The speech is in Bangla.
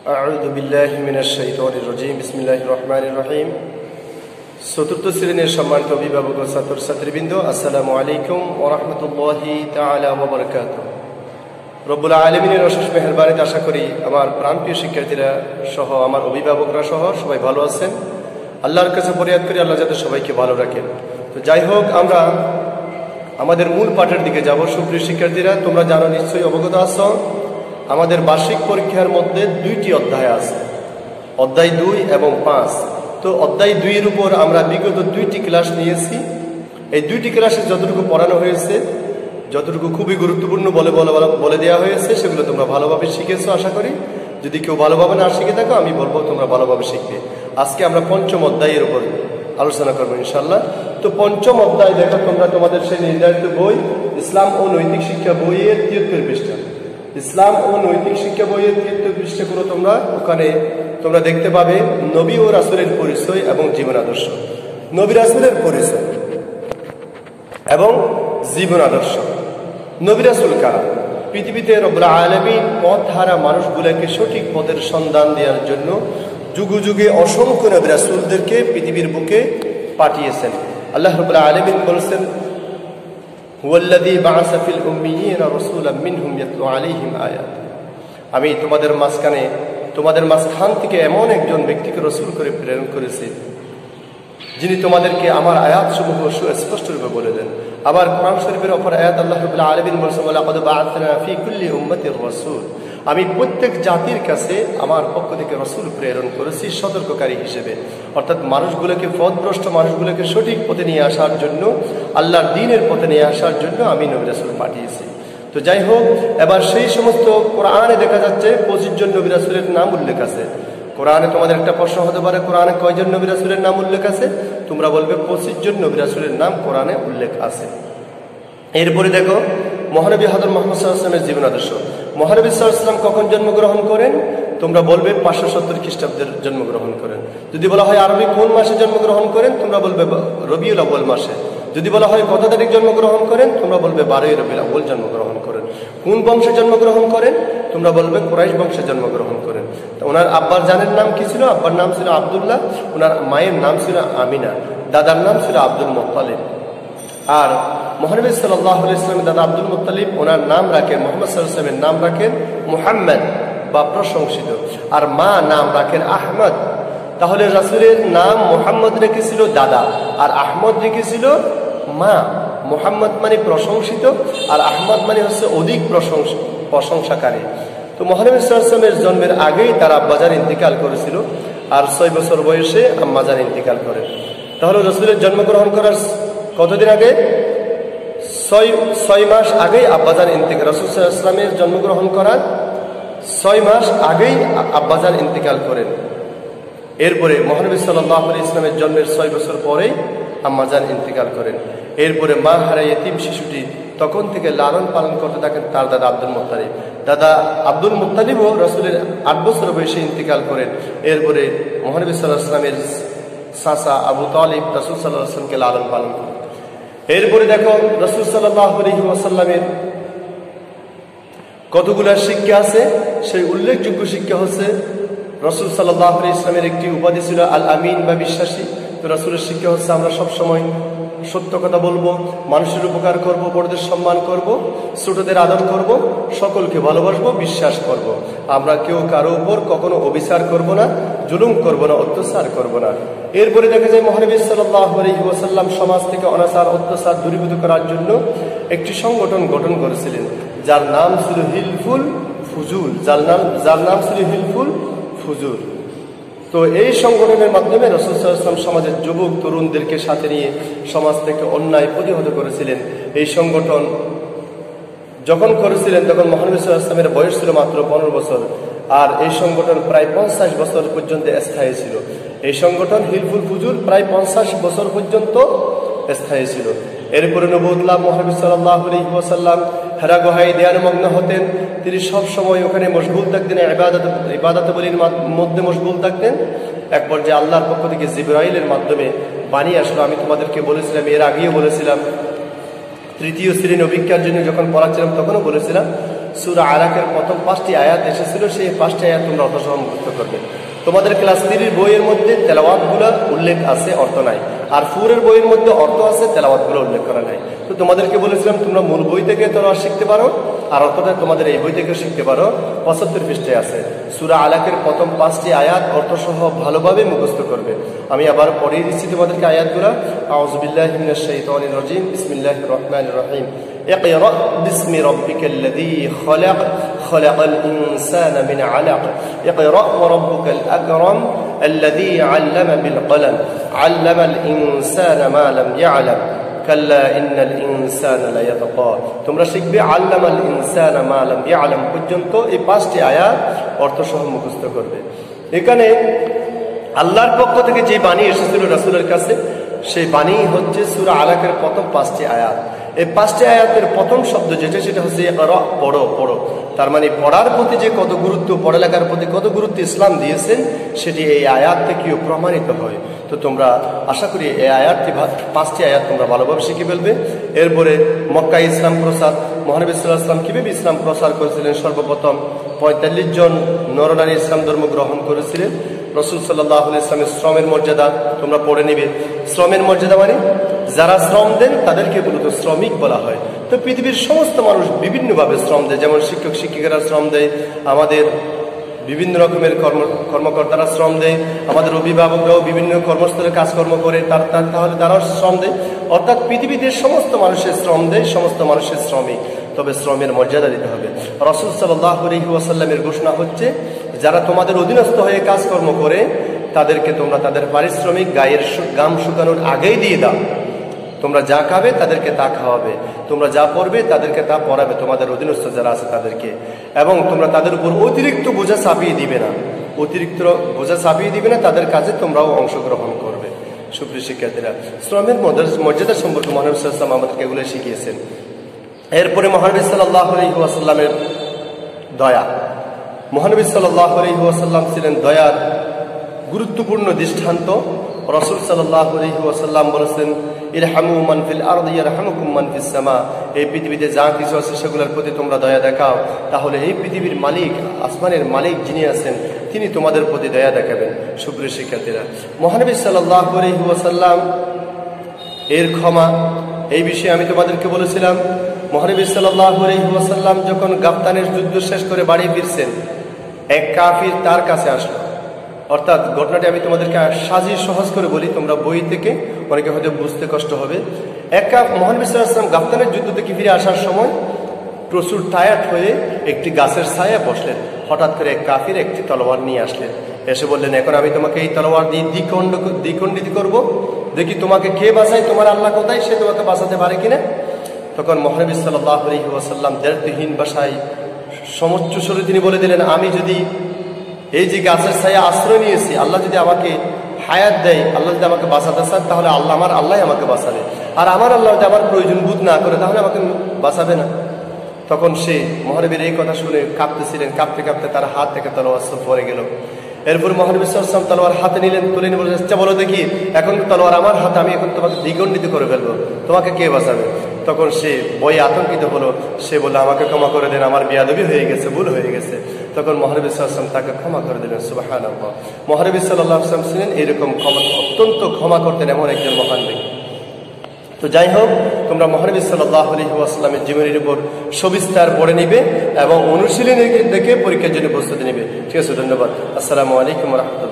আউযু বিল্লাহি মিনাশ শাইতানির রাজীম বিসমিল্লাহির রহমানির রহিম। চতুর্থ শ্রেণীর সম্মানিত অভিভাবক ও ছাত্রছাত্রীবৃন্দ, আসসালামু আলাইকুম ওয়া রাহমাতুল্লাহি তাআলা ওয়া বারাকাতুহু। রব্বুল আলামিনের অশেষ মেহেরবানিতে আশা করি আমার প্রাণপ্রিয় শিক্ষার্থীরা সহ আমার অভিভাবকরা সহ সবাই ভালো আছেন। আল্লাহর কাছে ফরিয়াদ করি আল্লাহ যাতে সবাইকে ভালো রাখেন। তো যাই হোক, আমরা আমাদের মূল পাঠের দিকে যাব। সুপ্রিয় শিক্ষার্থীরা, তোমরা জানো, নিশ্চয়ই অবগত আছো, আমাদের বার্ষিক পরীক্ষার মধ্যে দুইটি অধ্যায় আছে, অধ্যায় 2 এবং 5। তো অধ্যায় 2 এর উপর আমরা বিগত 2টি ক্লাস নিয়েছি। এই 2টি ক্লাসে যতটুকু পড়ানো হয়েছে, যতটুকু খুবই গুরুত্বপূর্ণ বলে দেওয়া হয়েছে, সেগুলো তোমরা ভালোভাবে শিখেছো আশা করি। যদি কেউ ভালোভাবে না শিখে থাকো, আমি বলবো তোমরা ভালোভাবে শিখবে। আজকে আমরা পঞ্চম অধ্যায়ের উপর আলোচনা করবো ইনশাল্লাহ। তো পঞ্চম অধ্যায় দেখো তোমরা তোমাদের সেই নির্ধারিত বই ইসলাম ও নৈতিক শিক্ষা বইয়ের 73 পৃষ্ঠা, ইসলাম ও নৈতিক শিক্ষা বইয়ের 73 পৃষ্ঠা করে ওখানে তোমরা দেখতে পাবে নবী ও রাসূলের পরিচয় এবং জীবন আদর্শ। নবী রাসূলের পরিচয় এবং জীবন আদর্শ। নবী রাসূল কারা? পৃথিবীতে রব্বুল আলামিন পথহারা মানুষগুলোকে সঠিক পথের সন্ধান দেওয়ার জন্য যুগে যুগে অসংখ্য নবী রাসূলদেরকে পৃথিবীর বুকে পাঠিয়েছেন। আল্লাহ রাব্বুল আলামিন বলেছেন, হুয়াল্লাযী বা'আসা ফিল উম্মিয়িনা রাসূলাম মিনহুম ইয়াতলু আলাইহিম আয়াত। আমি তোমাদের মাঝখান থেকে এমন একজন ব্যক্তিকে রাসূল করে প্রেরণ করেছি, যিনি তোমাদেরকে আমার আয়াতসমূহ সুস্পষ্টরূপে বলে দেন। আবার কোরআন শরীফের অপর আয়াত আল্লাহ রাব্বুল আলামিন বলেছেন, লাকাদ বা'আসনা ফি কুল্লি উম্মাতির রাসূল। আমি প্রত্যেক জাতির কাছে আমার পক্ষ থেকে রাসূল প্রেরণ করেছি সতর্ককারী হিসেবে। অর্থাৎ মানুষগুলোকে, পথভ্রষ্ট মানুষগুলোকে সঠিক পথে নিয়ে আসার জন্য, আল্লাহর দ্বীনের পথে নিয়ে আসার জন্য আমি নবী রাসূল পাঠিয়েছি। তো যাই হোক, এবার সেই সমস্ত কোরআনে দেখা যাচ্ছে 25 জন নবী রাসূলের নাম উল্লেখ আছে। কোরআনে তোমাদের একটা প্রশ্ন হতে পারে, কোরআনে কয়জন নবী রাসূলের নাম উল্লেখ আছে? তোমরা বলবে 25 জন নবী রাসূলের নাম কোরআনে উল্লেখ আছে। এরপরে দেখো মহানবী হযরত মুহাম্মদ সাল্লাল্লাহু আলাইহি ওয়াসাল্লামের জীবন আদর্শ। মহানবী সাল্লাল্লাহু আলাইহি ওয়াসাল্লাম কখন জন্মগ্রহণ করেন? তোমরা বলবে 570 খ্রিস্টাব্দের জন্মগ্রহণ করেন। যদি বলা হয় আরবি কোন মাসে জন্মগ্রহণ করেন, তোমরা বলবে রবিউল আউয়াল মাসে। যদি বলা হয় কত তারিখ জন্মগ্রহণ করেন, তোমরা বলবে 12 রবিউল আউয়াল জন্মগ্রহণ করেন। কোন বংশে জন্মগ্রহণ করেন? তোমরা বলবে কুরাইশ বংশে জন্মগ্রহণ করেন। ওনার আব্বার জানের নাম কি ছিল? আব্বার নাম ছিল আব্দুল্লাহ, ওনার মায়ের নাম ছিল আমিনা, দাদার নাম ছিল আব্দুল মুত্তালিব। আর মুহাম্মদ সাল্লাল্লাহু আলাইহি ওয়াসাল্লামের দাদা আব্দুল মুত্তালিব, ওনার নাম রাখেন, মুহাম্মদ সাল্লাল্লাহু আলাইহি ওয়াসাল্লামের নাম রাখেন মুহাম্মদ বা প্রশংসিত, আর মা নাম রাখেন আহমদ। তাহলে রাসূলের নাম মুহাম্মদ রেখেছিল দাদা, আর আহমদ রেখেছিল মা। মুহাম্মদ মানে প্রশংসিত, আর আহমদ মানে হচ্ছে অধিক প্রশংসাকারী। তো মুহাম্মদ সাল্লাল্লাহু আলাইহি ওয়াসাল্লামের জন্মের আগেই তার আব্বাজান ইন্তিকাল করেছিল, আর 6 বছর বয়সে আম্মাজান ইন্তিকাল করেন। তাহলে রাসূলের জন্মগ্রহণ করার কতদিন আগে? 6 মাস আগেই আব্বাজান ইন্তিকাল। রাসূল সাল্লাল্লাহু আলাইহি ওয়াসাল্লামের জন্মগ্রহণ করার 6 মাস আগেই আব্বাজান ইন্তিকাল করেন। এরপরে মহানবী সাল্লাল্লাহু আলাইহি ওয়াসাল্লামের জন্মের 6 বছর পরেই আম্মাজান ইন্তিকাল করেন। এরপরে মা হারা ইতিম শিশুটি তখন থেকে লালন পালন করতে থাকেন তার দাদা আব্দুল মুত্তালিব। দাদা আব্দুল মুত্তালিবও রাসূলের 8 বছর বয়সে ইন্তিকাল করেন। এরপরে মহানবী সাল্লাল্লাহু আলাইহি ওয়াসাল্লামের চাচা আবু তালিব রাসূল সাল্লাল্লাহু আলাইহি ওয়াসাল্লামকে লালন পালন করেন। এরপরে দেখো রাসূল সাল্লাল্লাহু আলাইহি ওয়াসাল্লামের কতগুলো শিক্ষা আছে। সেই উল্লেখযোগ্য শিক্ষা হচ্ছে, রাসূল সাল্লাল্লাহু আলাইহি ওয়াসাল্লামের একটি উপাধি ছিল আল আমিন বা বিশ্বাসী। তো রাসূলের শিক্ষা হচ্ছে আমরা সবসময় সত্য কথা বলবো, মানুষের উপকার করব, বড়দের সম্মান করব, ছোটদের আদর করব, সকলকে ভালোবাসবো, বিশ্বাস করব। আমরা কেউ কারো উপর কখনো অবিচার করব না, জুলুম করব না, অত্যাচার করব না। এরপরে দেখা যায় মহানবী সাল্লাল্লাহু আলাইহি ওয়াসাল্লাম সমাজ থেকে অনাচার অত্যাচার দূরীভূত করার জন্য একটি সংগঠন গঠন করেছিলেন, যার নাম ছিল হিলফুল ফুজুল, যার নাম ছিল হিলফুল ফুজুল। তো এই সংগঠনের মাধ্যমে রাসূল সাল্লাল্লাহু আলাইহি ওয়াসাল্লাম সমাজের যুবক তরুণদেরকে সাথে নিয়ে সমাজ থেকে অন্যায় প্রতিহত করেছিলেন। এই সংগঠন যখন করেছিলেন তখন মহানবী সাল্লাল্লাহু আলাইহি ওয়াসাল্লামের বয়স ছিল মাত্র 15 বছর, আর এই সংগঠন প্রায় 50 বছর পর্যন্ত স্থায়ী ছিল। এই সংগঠন হিলফুল ফুজুল প্রায় 50 বছর পর্যন্ত স্থায়ী ছিল। এরপরে নবুয়ত লাভ মহানবী সাল্লাল্লাহু আলাইহি ওয়াসাল্লাম হেরা গুহায় ধ্যানমগ্ন হতেন। তিনি সব সময় ওখানে মশগুল থাকতেন, ইবাদতাবলীর মধ্যে মশগুল থাকতেন। এক পর্যায়ে আল্লাহর পক্ষ থেকে জিবরাইলের মাধ্যমে বাণী আসলো। আমি তোমাদেরকে বলেছিলাম, এর আগেও বলেছিলাম, তৃতীয় শ্রেণী অভিজ্ঞার জন্য যখন পড়াচ্ছিলাম তখনও বলেছিলাম, সূরা আলাকের প্রথম 5টি আয়াত এসেছিল, সেই 5টি আয়াত তোমরা অর্থসহ মুখস্থ করবে। তোমাদের ক্লাস 3 বইয়ের মধ্যে তেলাওয়াতগুলোর উল্লেখ আছে, অর্থ নাই। আর 4 বইয়ের মধ্যে অর্থ আছে, তেলাওয়াতগুলো উল্লেখ করা নাই। তো তোমাদেরকে বলেছিলাম তোমরা মূল বই থেকে তেলাওয়াত শিখতে পারো, আর অর্থটা তোমাদের এই বই থেকে শিখতে পারো। 75 পৃষ্ঠায় আছে। সূরা আলাকের প্রথম 5টি আয়াত অর্থসহ ভালোভাবে মুখস্থ করবে। আমি আবার পড়িয়ে দিচ্ছি তোমাদেরকে আয়াতগুলো। আউযু বিল্লাহি মিনাশ শাইতানির রাজিম, বিসমিল্লাহির রহমানির রহিম। ইকরা বিসমি রাব্বিকাল্লাযী খলাক, খলাকাল ইনসানা মিন আলাক, ইকরা ওয়া রাব্বুকাল আকরাম আল্লাযী আল্লামা বিল কলম, আল্লামাল ইনসানা মা লাম ইয়ালাম, কাল্লা ইন্নাল ইনসানা লায়াতগা। তোমরা শিখবে আল্লামাল ইনসানা মা লাম ইয়ালাম পর্যন্ত এই 5টি আয়াত অর্থসহ মুখস্থ করবে। এখানে আল্লাহর পক্ষ থেকে যে বাণী এসেছিল রাসূলের কাছে, সেই বাণী হচ্ছে সূরা আলাকের প্রথম 5টি আয়াত। এই 5টি আয়াতের প্রথম শব্দ যেটা, সেটা হচ্ছে ইকরা, পড়ো পড়ো। তার মানে পড়ার প্রতি যে কত গুরুত্ব, পড়ালেখার প্রতি কত গুরুত্ব ইসলাম দিয়েছেন, সেটি এই আয়াত থেকেও প্রমাণিত হয়। তো তোমরা আশা করি এই আয়াতটি 5টি আয়াত তোমরা ভালোভাবে শিখে ফেলবে। এরপরে মক্কায় ইসলাম প্রসার, মহানবী সাল্লাল্লাহু আলাইহি ওয়াসাল্লাম কিভাবে ইসলাম প্রচার করেছিলেন। সর্বপ্রথম 45 জন নরনারী ইসলাম ধর্ম গ্রহণ করেছিলেন। রাসূল সাল্লাল্লাহু আলাইহি ওয়াসাল্লামের শ্রমের মর্যাদা তোমরা পড়ে নিবে। শ্রমের মর্যাদা মানে যারা শ্রম দেন তাদেরকে মূলত শ্রমিক বলা হয়। তো পৃথিবীর সমস্ত মানুষ বিভিন্নভাবে শ্রম দেয়, যেমন শিক্ষক শিক্ষিকারা শ্রম দেয়, আমাদের বিভিন্ন রকমের কর্মকর্তারা শ্রম দেয়, আমাদের অভিভাবকরাও বিভিন্ন কর্মস্থলে কাজকর্ম করে, তাহলে তারাও শ্রম দেয়। অর্থাৎ পৃথিবীতে সমস্ত মানুষের শ্রম দেয়, সমস্ত মানুষের শ্রমিক। তবে শ্রমের মর্যাদা দিতে হবে। রাসূল সাল্লাল্লাহু আলাইহি ওয়াসাল্লামের ঘোষণা হচ্ছে, যারা তোমাদের অধীনস্থ হয়ে কাজকর্ম করে তাদেরকে তোমরা তাদের পারিশ্রমিক গায়ের গাম শুকানোর আগেই দিয়ে দাও। তোমরা যা খাবে তাদেরকে তা খাওয়াবে, তোমরা যা পড়বে তাদেরকে তা পড়াবে, তোমাদের অধীনস্থ যারা আছে তাদেরকে। এবং তোমরা তাদের উপর অতিরিক্ত বোঝা চাপিয়ে দিবে না, অতিরিক্ত বোঝা চাপিয়ে দিবে না, তাদের কাজে তোমরাও অংশগ্রহণ করবে। সুপ্রিয় শিক্ষার্থীরা, শ্রমের মর্যাদা সম্পর্কে মহানবী সাল্লাল্লাহু আলাইহি ওয়াসাল্লাম আমাদেরকে এগুলো শিখিয়েছেন। এরপরে মহানবী সাল্লাল্লাহু আলাইহি ওয়াসাল্লামের দয়া। মহানবী সাল্লাল্লাহু আলাইহি ওয়াসাল্লাম ছিলেন দয়ার গুরুত্বপূর্ণ দৃষ্টান্ত। রাসূল সাল্লাল্লাহু আলাইহি ওয়াসাল্লাম বলেছেন, ইরহামু মান ফিল আরদি ইয়ারহামুকুম মান ফিস সামা। এই পৃথিবীতে যা কিছু আছে সেগুলোর প্রতি তোমরা দয়া দেখাও, তাহলে এই পৃথিবীর মালিক, আসমানের মালিক যিনি আছেন, তিনি তোমাদের প্রতি দয়া দেখাবেন। সুপ্রিয় শিক্ষার্থীরা, মহানবী সাল্লাল্লাহু আলাইহি ওয়াসাল্লাম এর ক্ষমা, এই বিষয়ে আমি তোমাদেরকে বলেছিলাম। মহানবী সাল্লাল্লাহু আলাইহি ওয়াসাল্লাম যখন গাফতানের যুদ্ধ শেষ করে বাড়ি ফিরছেন, এক কাফির তার কাছে আসলো। অর্থাৎ ঘটনাটি আমি তোমাদেরকে সাজিয়ে সহজ করে বলি, তোমরা বই থেকে অনেকে হয়তো বুঝতে কষ্ট হবে। মহানবী সাল্লাল্লাহু আলাইহি ওয়াসাল্লাম গাফতানের যুদ্ধ থেকে ফিরে আসার সময় প্রচুর টায়ার্ড হয়ে একটি গাছের ছায়া বসলেন। হঠাৎ করে এক কাফির একটি তলোয়ার নিয়ে আসলেন, এসে বললেন, এখন আমি তোমাকে এই তলোয়ার দিয়ে দ্বিখণ্ডিত করব, দেখি তোমাকে কে বাঁচায়, তোমার আল্লাহ কোথায়, সে তোমাকে বাঁচাতে পারে কিনা। তখন মহানবী সাল্লাল্লাহু আলাইহি ওয়াসাল্লাম দ্ব্যর্থহীন ভাষায় সমুচ্চ স্বরে তিনি বলে দিলেন, আমি যদি এই যে গাছের ছায়া আশ্রয় নিয়েছি, আল্লাহ যদি আমাকে হায়াত দেয়, আল্লাহ যদি আমাকে বাঁচাতে চান, তাহলে আমার আল্লাহ আমাকে বাঁচাবে। আর আমার আল্লাহ যদি আমার প্রয়োজন বোধ না করে, তাহলে আমাকে বাঁচাবে না। তখন সে মহানবীর এই কথা শুনে কাঁপতেছিলেন, কাঁপতে কাঁপতে তার হাত থেকে তলোয়ার পড়ে গেল। এরপর মহানবী সাল্লাল্লাহু আলাইহি ওয়াসাল্লাম তলোয়ার হাতে নিলেন, তুলে নিয়ে বললেন, আচ্ছা বলো দেখি, এখন তলোয়ার আমার হাতে, আমি এখন তোমাকে দ্বিখণ্ডিত করে ফেলবো, তোমাকে কে বাঁচাবে? তখন সে ভয়ে আতঙ্কিত হলো, সে বলল, আমাকে ক্ষমা করে দেন, আমার বেয়াদবি হয়ে গেছে, ভুল হয়ে গেছে। তখন মহানবী সাল্লাল্লাহু আলাইহি ওয়াসাল্লাম তাকে ক্ষমা করে দিলেন। সুবহানাল্লাহ। মহানবী সাল্লাল্লাহু আলাইহি ওয়াসাল্লাম ছিলেন এরকম অত্যন্ত ক্ষমা করতেন এমন একজন মহান ব্যক্তি। তো যাই হোক, তোমরা মহানবী সাল্লাল্লাহু আলাইহি ওয়াসাল্লামের জীবনের উপর সবিস্তার পড়ে নিবে এবং অনুশীলনী দেখে পরীক্ষার জন্য প্রস্তুতি নিবে। ঠিক আছে, ধন্যবাদ। আসসালামু আলাইকুম ওয়া রাহমাতুল্লাহ।